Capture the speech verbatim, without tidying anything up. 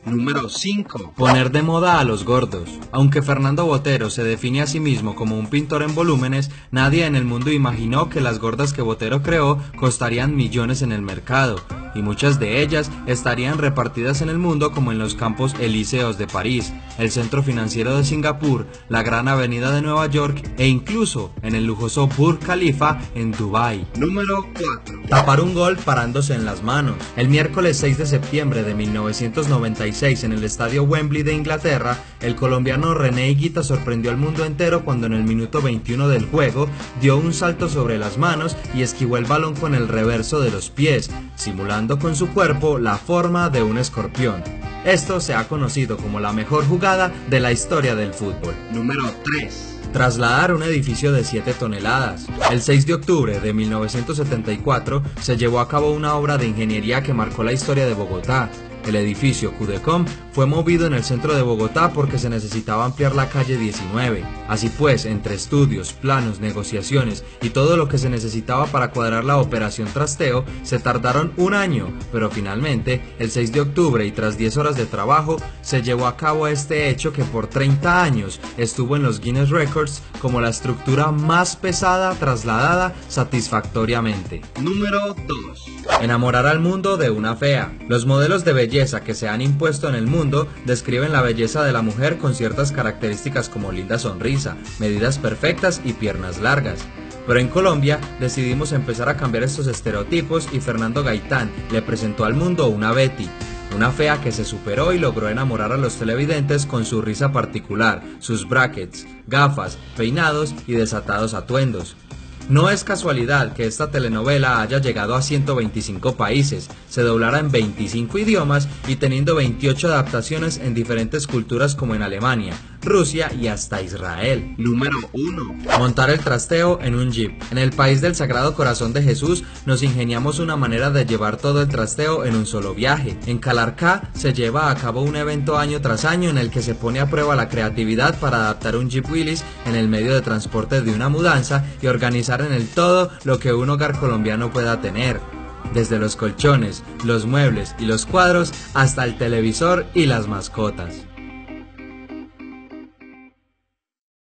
Número cinco. Poner de moda a los gordos. Aunque Fernando Botero se define a sí mismo como un pintor en volúmenes, nadie en el mundo imaginó que las gordas que Botero creó costarían millones en el mercado, y muchas de ellas estarían repartidas en el mundo como en los campos elíseos de París, el centro financiero de Singapur, la gran avenida de Nueva York e incluso en el lujoso Burj Khalifa en Dubái. Número cuatro. Tapar un gol parándose en las manos. El miércoles seis de septiembre de mil novecientos noventa y seis en el estadio Wembley de Inglaterra, el colombiano René Higuita sorprendió al mundo entero cuando en el minuto veintiuno del juego dio un salto sobre las manos y esquivó el balón con el reverso de los pies, simulando con su cuerpo la forma de un escorpión. Esto se ha conocido como la mejor jugada de la historia del fútbol. Número tres. Trasladar un edificio de siete toneladas. El seis de octubre de mil novecientos setenta y cuatro se llevó a cabo una obra de ingeniería que marcó la historia de Bogotá. El edificio Cudecom fue movido en el centro de Bogotá porque se necesitaba ampliar la calle diecinueve. Así pues, entre estudios, planos, negociaciones y todo lo que se necesitaba para cuadrar la operación trasteo, se tardaron un año, pero finalmente, el seis de octubre y tras diez horas de trabajo, se llevó a cabo este hecho que por treinta años estuvo en los Guinness Records como la estructura más pesada trasladada satisfactoriamente. Número dos. Enamorar al mundo de una fea. Los modelos de belleza que se han impuesto en el mundo describen la belleza de la mujer con ciertas características como linda sonrisa, medidas perfectas y piernas largas. Pero en Colombia decidimos empezar a cambiar estos estereotipos y Fernando Gaitán le presentó al mundo una Betty, una fea que se superó y logró enamorar a los televidentes con su risa particular, sus brackets, gafas, peinados y desatados atuendos. No es casualidad que esta telenovela haya llegado a ciento veinticinco países, se doblara en veinticinco idiomas y teniendo veintiocho adaptaciones en diferentes culturas como en Alemania, Rusia y hasta Israel. Número uno. Montar el trasteo en un jeep. En el país del Sagrado Corazón de Jesús nos ingeniamos una manera de llevar todo el trasteo en un solo viaje. En Calarcá se lleva a cabo un evento año tras año en el que se pone a prueba la creatividad para adaptar un Jeep Willys en el medio de transporte de una mudanza y organizar en el todo lo que un hogar colombiano pueda tener. Desde los colchones, los muebles y los cuadros hasta el televisor y las mascotas.